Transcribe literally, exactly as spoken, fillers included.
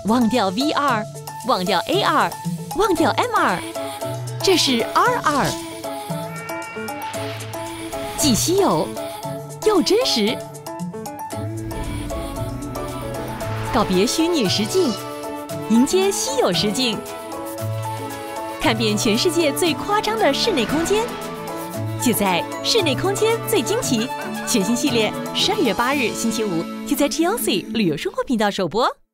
忘掉 V R， 忘掉 A R， 忘掉 M R， 这是 R R， 既稀有又真实。告别虚拟实境，迎接稀有实境，看遍全世界最夸张的室内空间，就在室内空间最惊奇全新系列，十二月八日星期五就在 T L C 旅游生活频道首播。